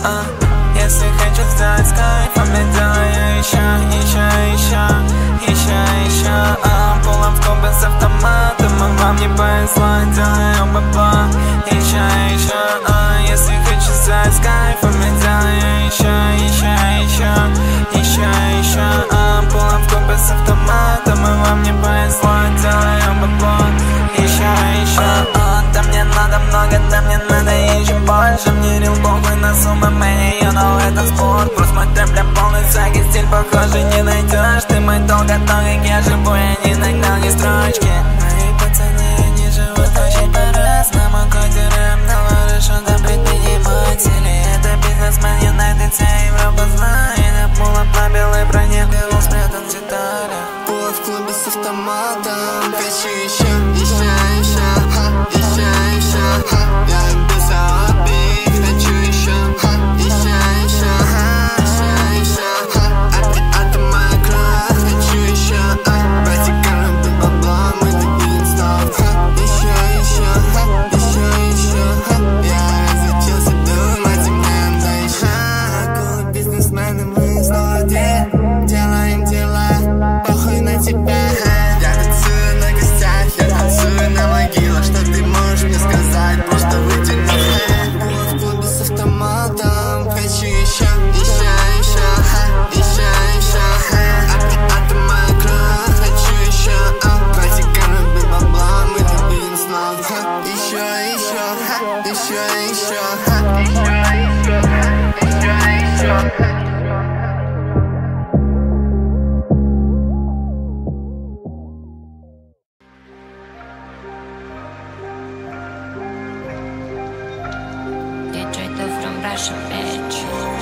Если хочу стать с кайфом, делаю еще пулом в кубы с автоматом, а вам не повезло, делаю бабла. Еще если хочу стать с кайфом, делаю еще пулом в кубы с автоматом, а вам не повезло, делаю бабла. Еще да мне надо много, да мне надо еще больше. Мне рил похуй на суммы, мне you know это спорт. Просто мой трэп для полный саги, стиль похожий не найдешь. Ты мой долг о том, как я живу, я не нагнал ни строчки. Мои пацаны, они живут очень по-разному. Коди рэп, наворышу до предпринимателей. Это бизнесмен, Юнайтед, вся Европа знает. Я пула на белой броне, белый спрятан в деталях. Пула в клубе с автоматом. Хочу еще, я без обид. Хочу еще, это моя кровь. Хочу еще, протекаем до бабла, мы добились снов. Еще, я разучился думать, и мне надоело. Кулы бизнесмены, мы снова делаем дела, похуй на тебя. Я танцую на гостях, я танцую на могилах. Что ты можешь мне сказать, просто выйди на хэ. Пула в клубе с автоматом. Хочу еще, это моя кровь. Хочу еще, протекаем без бабла, мы добились снов. Еще DJ from Russia, bitch.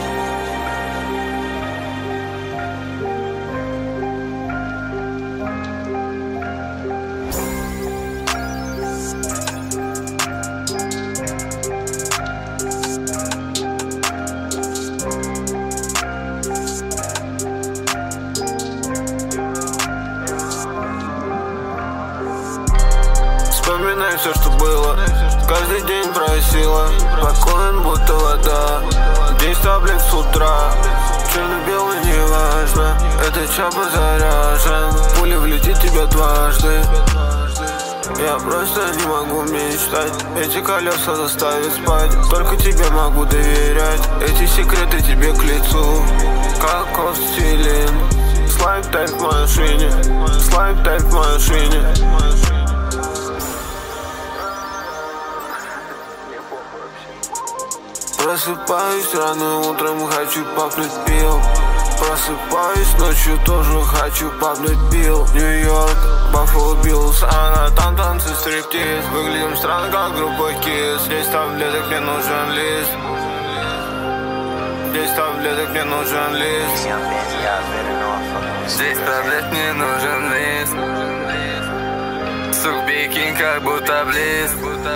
Вспоминай все, что было. Каждый день просила, спокоен, будто вода. День таблет с утра, черно-белый, неважно. Этот чапа заряжен, пуля влетит тебя дважды. Я просто не могу мечтать, эти колеса заставят спать. Только тебе могу доверять, эти секреты тебе к лицу. Как Костелин, слайд тайп в машине, слайд тайп в машине. Просыпаюсь рано утром, хочу папнуть пил. Просыпаюсь ночью, тоже хочу папнуть пил. Нью-Йорк, Баффало Биллс, она там танцует стриптиз. Выглядим странно, как группа Kiss. 10 таблеток, мне нужен лист. 10 таблеток, мне нужен лист. 10 таблеток, мне нужен лист. Сук бикин, как будто близ.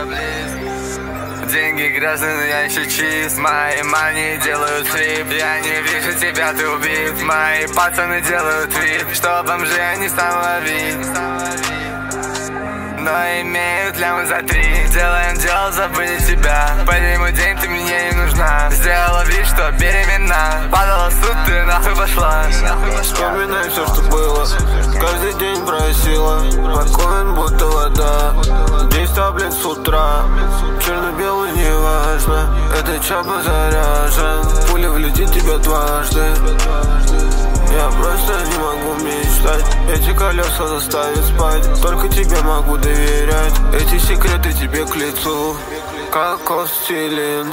Деньги грязные, но я еще чист. Мои мани делают флип. Я не вижу тебя, ты убит. Мои пацаны делают вид, что бомжи они стал ловить. Но имеют лямы за 3. Делаем дело, забыли тебя. Подниму день, ты мне не нужна. Сделала вид, что беременна. Падала в суд, ты нахуй пошла. Вспоминай все, что было. Каждый день просила, спокоен, будто вода. 10 таблет с утра, черно-белый, неважно. Этот чапа заряжен, пуля влетит тебя дважды. Я просто не могу мечтать, эти колеса заставят спать. Только тебе могу доверять, эти секреты тебе к лицу. Как Костелин.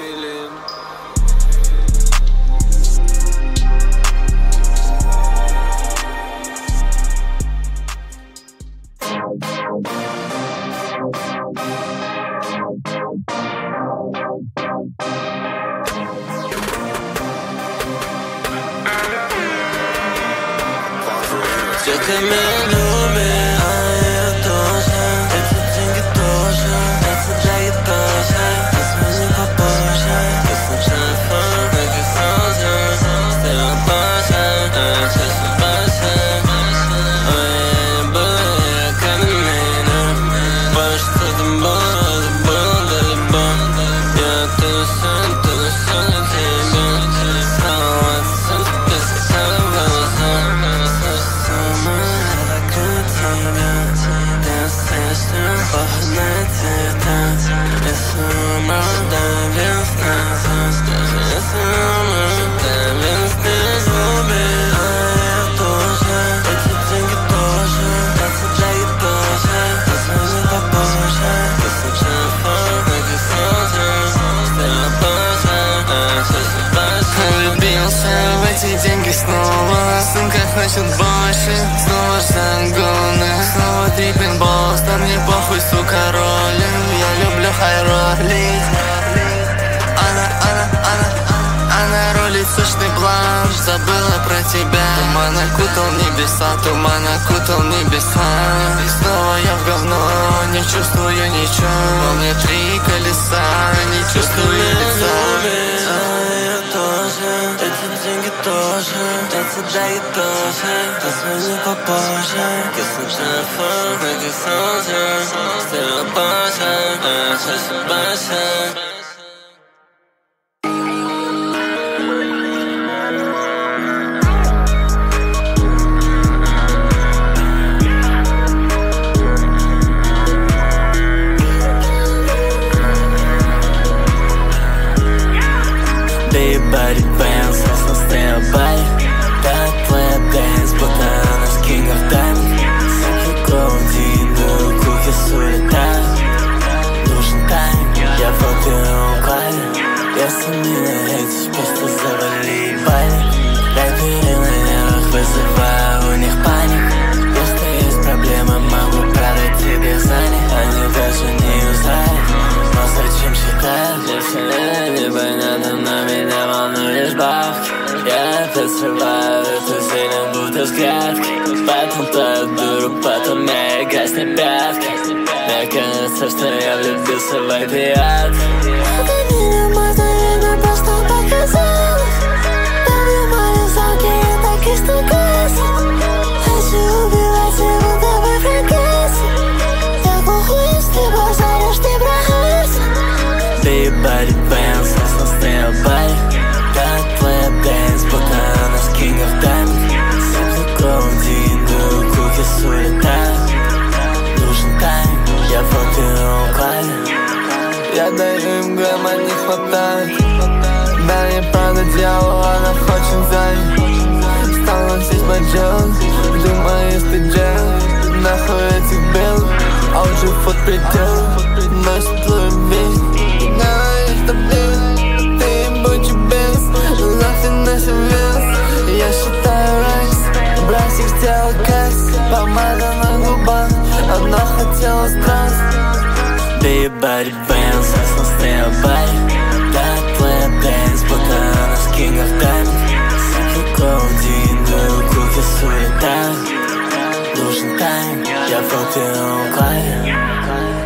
Все ты меня любишь, а я тоже. Эти деньги тоже, это для тоже. Позвони попозже, послушай телефон, как и солнце. Сделал позже, а сейчас упаси. Ой, я не буду, я каменный. Больше что там было, забыл, да любовь. Я тусую, летел. даже если умру, дай мне настоять зубы. Я тоже, эти деньги тоже, от себя и тоже, позвони попозже, если телефон написался, сделай позже, влюбился в эти деньги снова, сумка хочет больше, снова загоны, снова три пинболста, мне похуй, сука, роллин, я люблю хай-роллить. Она ролит сочный план, забыла про тебя. Туман окутал небеса, и снова я в говно, не чувствую ничего. У меня три колеса, не чувствую лица. Я тоже, эти деньги тоже, от себя и тоже, позвони попозже, если телефон написался, сделай позже, спасибо. Body bands, просто стендбай. Так твоя дэнс, будто она с King of Diamond. Сапли коудину, куки улетают. Нужен тайм, я в опиум клаве. Если не нравится, просто завали палик. Рэперы на нервах, вызываю у них паник. Просто есть проблема, могу продать тебе сани. Они даже не узнали, но зачем считают? Мне все непонятно, но меня волнуешь бабки. Я опять срываю эту зелень, будто взглядки. Потом твою дуру, потом я и гаснет пятки. Мне кажется, что я влюбился в опиат. Это мир можно видно, просто показалось. Я внимаю замки, я так и стукаюсь. Хочу убивать его, давай фракасы. Я похуй, если базаришь, ты проходишь. Body bands, просто стендбай. Так твоя дэнс, будто она с King of Diamond. Сапли коудину, куки улетают. Нужен тайм, я в опиум клаве. Я даю им грамма, не хватает. Да, не правда, дьявол, она хочет занять. Стал носить маджон, думаю, если джел. Нахуй этих белых, а уже под предел. Носит Луи. Говоришь, что блин, ты ебучий бенз. Нахуй носим вес. Я считаю райс, бросик сделал кайс. Помада на губах, одно хотелось транс. Body bands, просто стендбай. Так твоя дэнс, будто она с King of Diamond. Сапли коудину, куки улетают. Нужен тайм, я в опиум клаве.